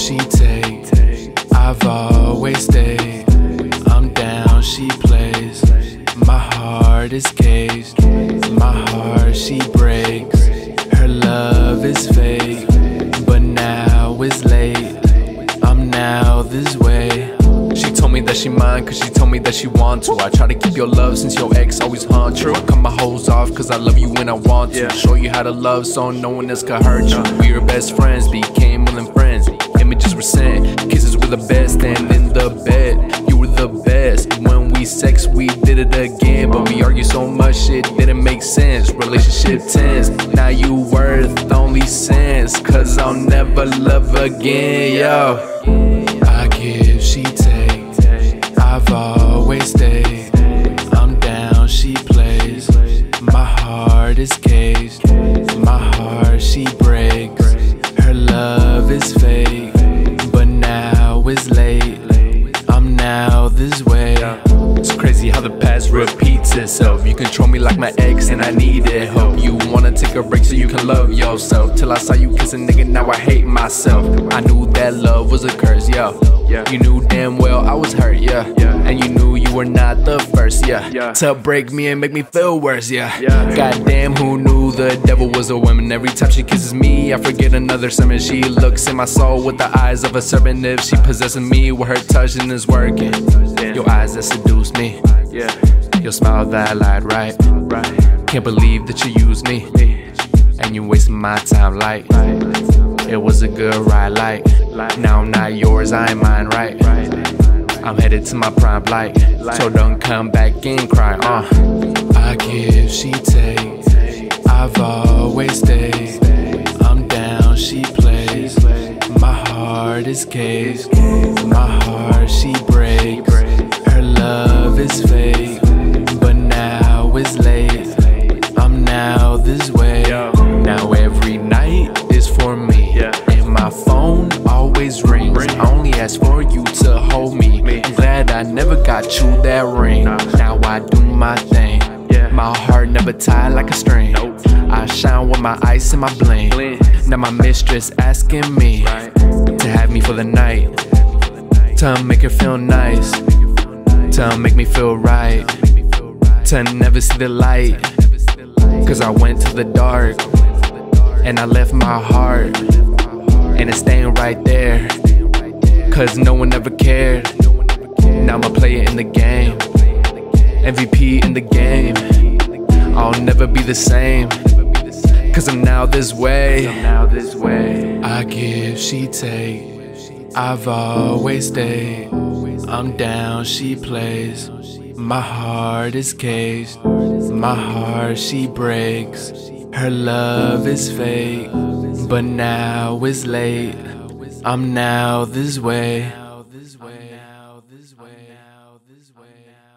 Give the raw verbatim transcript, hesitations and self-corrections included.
she take. I've always stayed. I'm down, she plays. My heart is caged. My heart she breaks. Her love is fake, but now it's late. I'm now this way. She told me that she mine cause she told me that she want to. I try to keep your love since your ex always haunt you. I cut my hoes off cause I love you when I want to. Show you how to love so no one else could hurt you. We were best friends, became more than friends. Images were sent, kisses were the best. And in the bed, you were the best. When we sex, we did it again. But we argued so much, it didn't make sense. Relationship tense, now you worth only cents. Cause I'll never love again, yo. I give, she take. I've always stayed. I'm down, she plays. My heart is caged. My heart she breaks. Her love is fake, but now it's late. I'm now this way. It's crazy how the past repeats itself. You control me like my ex and I needed help. You wanna take a break so you can love yourself. Till I saw you kiss a nigga, now I hate myself. I knew that love was a curse, yo. You knew damn well I was hurt, yeah. And you knew you were not the first, yeah, to break me and make me feel worse, yeah. Goddamn, who knew the devil was a woman? Every time she kisses me, I forget another sermon. She looks in my soul with the eyes of a serpent. If she possessing me with her touch and is working. Your eyes that seduce me, your smile that I lied right. Can't believe that you used me, and you wasting my time like it was a good ride, like now I'm not yours, I ain't mine, right? I'm headed to my prime light, so don't come back and cry, uh I give, she take. I've always stayed. I'm down, she plays. My heart is caged. My heart she breaks. Her love is fake, but now it's late. I'm now this way. Now every night is for me, and my phone always rings. I only ask for you to hold me. I'm glad I never got you that ring. Now I do my thing. My heart never tied like a string. I shine with my ice and my bling. Now my mistress asking me to have me for the night, to make her feel nice, to make me feel right, to never see the light. Cause I went to the dark and I left my heart, and it's staying right there. Cause no one ever cared. Now I'ma play it in the game, M V P in the game. I'll never be the same, cause I'm now this way. I give, she take. I've always stayed. I'm down, she plays. My heart is caged. My heart she breaks. Her love is fake, but now it's late. I'm now this way.